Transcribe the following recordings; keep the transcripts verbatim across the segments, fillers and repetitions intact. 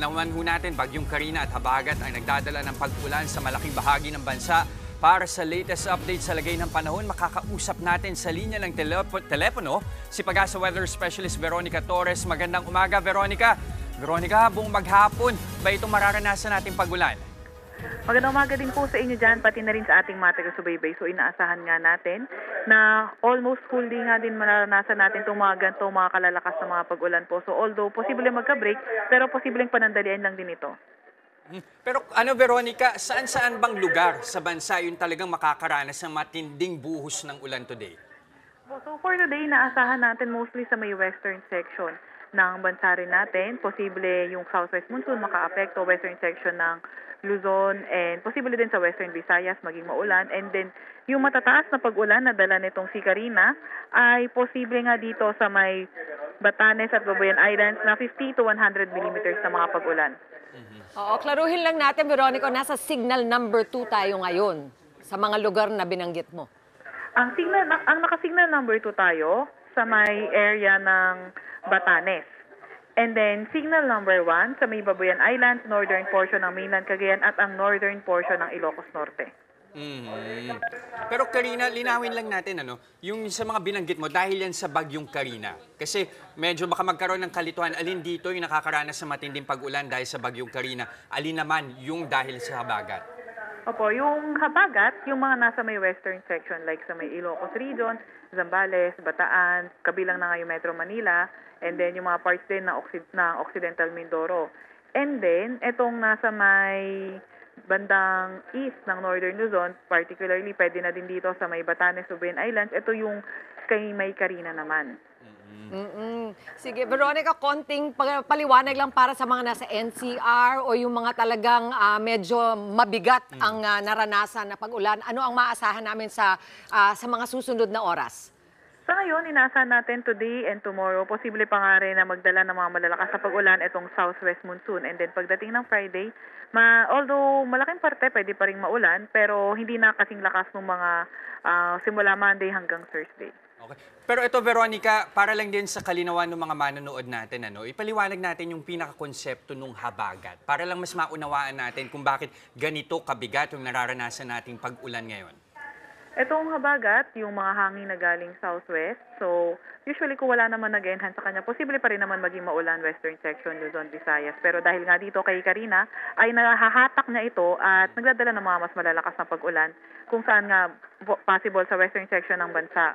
naman ho natin, Bagyong Karina at Habagat ay nagdadala ng pag-ulan sa malaking bahagi ng bansa. Para sa latest update sa lagay ng panahon, makakausap natin sa linya ng telep- telepono si Pag-asa Weather Specialist Veronica Torres. Magandang umaga, Veronica. Veronica, buong maghapon ba itong mararanasan nating pag-ulan? Magandang umaga din po sa inyo dyan, pati na rin sa ating mga taga-subaybay. So inaasahan nga natin na almost full day nga din mararanasan natin itong mga ganito, mga kalalakas na mga pag-ulan po. So although posible magka-break, pero posibleng panandalian lang din ito. Pero ano, Veronica, saan-saan bang lugar sa bansa yung talagang makakaranas ng matinding buhos ng ulan today? So for today, naasahan natin mostly sa may western section ng bansa rin natin. Posible yung southwest monsoon maka-apekto, western section ng Luzon, and posible din sa Western Visayas maging maulan. And then, yung matataas na pag-ulan na dala nitong si Karina ay posible nga dito sa may Batanes at Babuyan Islands na fifty to one hundred millimeters na mga pag-ulan. Oo, klaruhin lang natin, Veronica, nasa signal number two tayo ngayon sa mga lugar na binanggit mo. Ang signal, ang naka-signal number two tayo sa may area ng Batanes. And then, signal number one sa may Babuyan Islands, northern portion ng mainland Cagayan at ang northern portion ng Ilocos Norte. Mm-hmm. Pero Karina, linawin lang natin ano, yung sa mga binanggit mo dahil yan sa Bagyong Karina. Kasi medyo baka magkaroon ng kalituhan, alin dito yung nakakaranas sa matinding pag-ulan dahil sa Bagyong Karina, alin naman yung dahil sa Habagat? Opo, yung Habagat, yung mga nasa may western section like sa may Ilocos region, Zambales, Bataan, kabilang na nga yung Metro Manila, and then yung mga parts din ng, Occ- ng Occidental Mindoro. And then, etong nasa may bandang east ng Northern Luzon, particularly pwede na din dito sa may Batanes, Babuyan Islands, ito yung kay may Karina naman. Mm-mm. Sige, Veronica, konting paliwanag lang para sa mga nasa N C R o yung mga talagang uh, medyo mabigat mm. ang uh, naranasan na pag-ulan. Ano ang maasahan namin sa, uh, sa mga susunod na oras? Sa ngayon, inaasahan natin today and tomorrow, posible pa nga rin na magdala ng mga malalakas na pag-ulan itong southwest monsoon. And then pagdating ng Friday, ma although malaking parte pwede pa rin maulan, pero hindi na kasing lakas ng mga uh, simula Monday hanggang Thursday. Okay. Pero ito, Veronica, para lang din sa kalinawan ng mga manonood natin, ano, ipaliwanag natin yung pinaka-konsepto ng Habagat para lang mas maunawaan natin kung bakit ganito kabigat yung nararanasan nating pag-ulan ngayon. Itong Habagat, yung mga hangin na galing southwest, so usually kung wala naman nag-enhance sa kanya, posible pa rin naman maging maulan western section, Luzon, Visayas. Pero dahil nga dito kay Karina, ay nahahatak niya ito at nagdadala ng mga mas malalakas na pag-ulan kung saan nga possible sa western section ng bansa.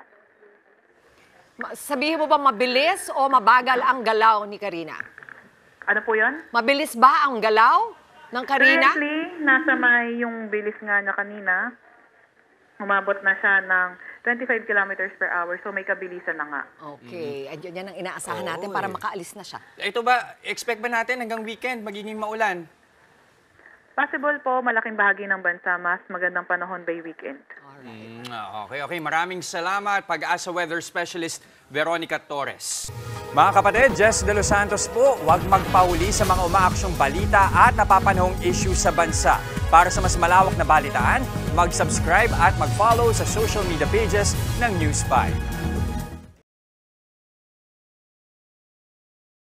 Sabihin mo ba mabilis o mabagal ang galaw ni Karina? Ano po yun? Mabilis ba ang galaw ng Karina? Currently, nasa may yung bilis nga niya kanina. Umabot na siya ng twenty-five kilometers per hour, so may kabilisan na nga. Okay, mm-hmm. Yan ang inaasahan oh, natin para makaalis na siya. Ito ba, expect ba natin hanggang weekend magiging maulan? Possible po, malaking bahagi ng bansa, mas magandang panahon by weekend. Mm, okay, okay. Maraming salamat, Pag-asa Weather Specialist Veronica Torres. Mga kapatid, Jess De Los Santos po, huwag magpauli sa mga umaaksyong balita at napapanahong issue sa bansa. Para sa mas malawak na balitaan, mag-subscribe at mag-follow sa social media pages ng News five.